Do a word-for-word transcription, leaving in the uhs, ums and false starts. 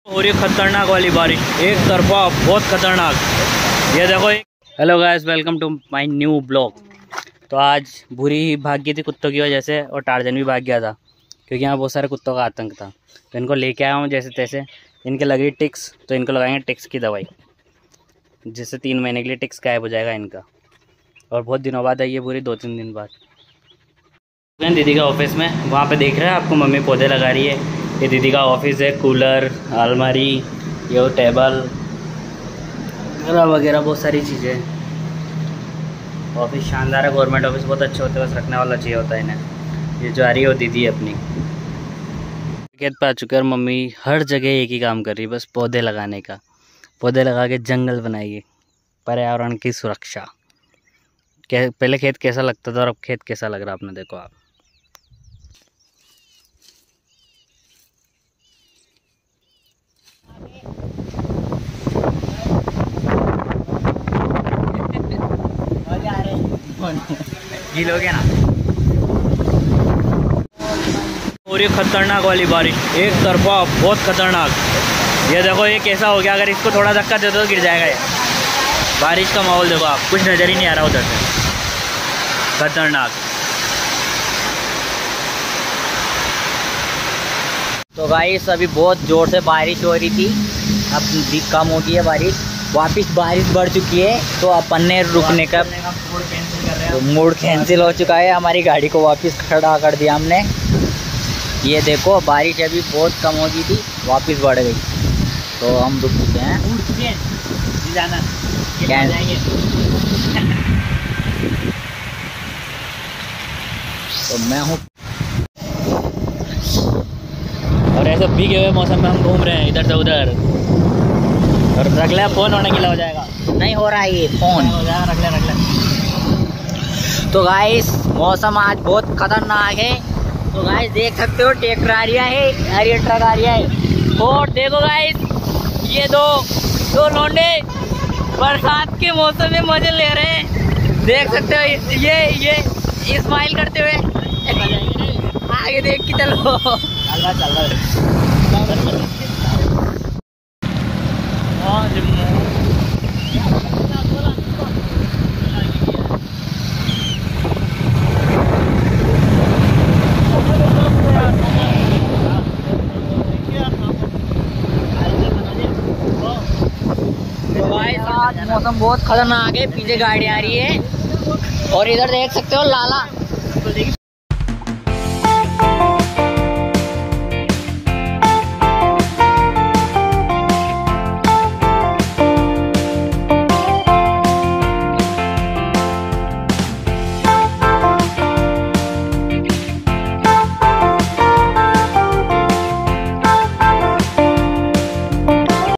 हो रही खतरनाक वाली बारिश, एक तरफा बहुत खतरनाक। ये देखो। Hello guys, welcome to my new blog. तो आज बुरी भाग गई थी कुत्तों की वजह से और टार्जन भी भाग गया था क्योंकि यहाँ बहुत सारे कुत्तों का आतंक था। तो इनको लेके आया हूँ जैसे तैसे। इनके लगी टिक्स, तो इनको लगाएंगे टिक्स की दवाई, जिससे तीन महीने के लिए टिक्स गायब हो जाएगा इनका। और बहुत दिनों बाद आई है, पूरी दो तीन दिन बाद। दीदी का ऑफिस में, वहाँ पे देख रहे हैं आपको मम्मी पौधे लगा रही है। ये दीदी का ऑफिस है। कूलर, अलमारी, ये टेबल वगैरह वगैरह बहुत सारी चीज़ें। ऑफिस शानदार है, गवर्नमेंट ऑफिस बहुत अच्छे होते हैं, बस रखने वाला चाहिए होता है इन्हें। ये जो आ रही है वो दीदी है अपनी। खेत पे आ चुके और मम्मी हर जगह एक ही काम कर रही है, बस पौधे लगाने का। पौधे लगा के जंगल बनाएगी, पर्यावरण की सुरक्षा। पहले खेत कैसा लगता था और अब खेत कैसा लग रहा है आपने देखो आप। गील हो गया ना। और ये खतरनाक वाली बारिश, एक तरफा बहुत खतरनाक। ये देखो ये कैसा हो गया, अगर इसको थोड़ा धक्का दे दो तो गिर जाएगा ये। बारिश का माहौल देखो आप, कुछ नज़र ही नहीं आ रहा उधर से। खतरनाक। तो गाइस अभी बहुत ज़ोर से बारिश हो रही थी, अब भी कम हो गई है बारिश। वापस बारिश बढ़ चुकी है तो अपन ने रुकने का मूड कैंसिल हो चुका है। हमारी गाड़ी को वापस खड़ा कर दिया हमने। ये देखो बारिश अभी बहुत कम हो गई थी, वापस बढ़ गई, तो हम रुक चुके हैं। तो मैं हूँ, और ऐसे भीगे हुए मौसम में हम घूम रहे हैं इधर से उधर। और रख ले, फ़ोन होने गिला हो जाएगा। नहीं हो रहा है ये फ़ोन, हो जाएगा, रख ले रख ले। तो गाइस मौसम आज बहुत खतरनाक है। तो गाइस देख सकते हो ट्रैक्टर आ रहा है, अरे ट्रक आ रहा है। और देखो गाइस ये दो दो लौंडे बरसात के मौसम में मजे ले रहे हैं। देख सकते हो ये ये स्माइल करते हुए। आगे देख के चलो, चल रहा चल रहा आज मौसम बहुत खतरनाक है। पीछे गाड़ी आ रही है और इधर देख सकते हो लाला